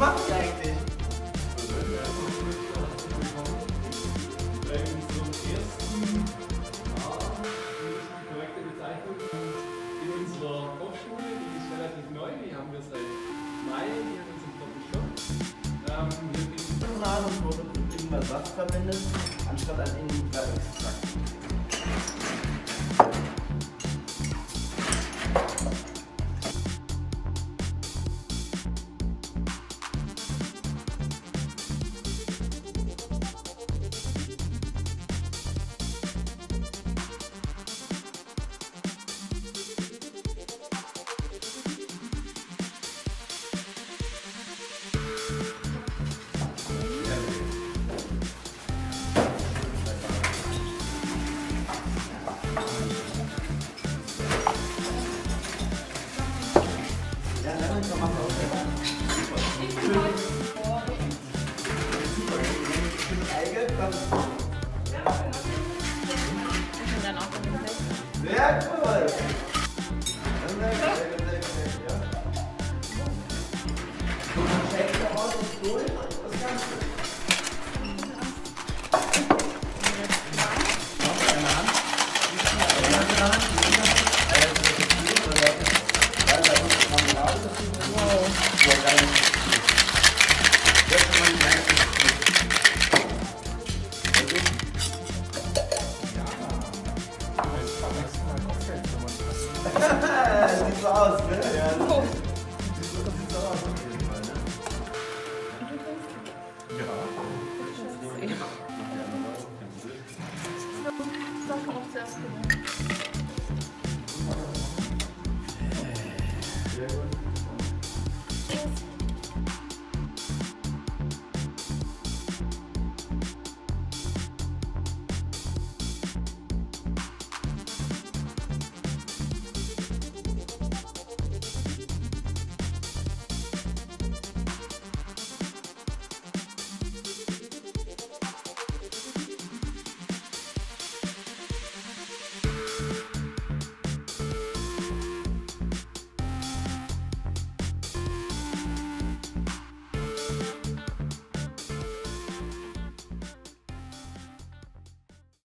machen die eigentlich? Korrekte Bezeichnung in unserer Kochschule, die ist relativ neu, die haben wir seit Mai, die haben uns im vierten Stock. Und wurde Ingwer-Saft verwendet, anstatt ein Ingwer-Extrakt. Sehr cool! Check the out und durch das Ganze. Noch eine Hand. Sieht so aus, ne? Ja. Sieht so aus auf jeden Fall, ne? Das auch zuerst gemacht.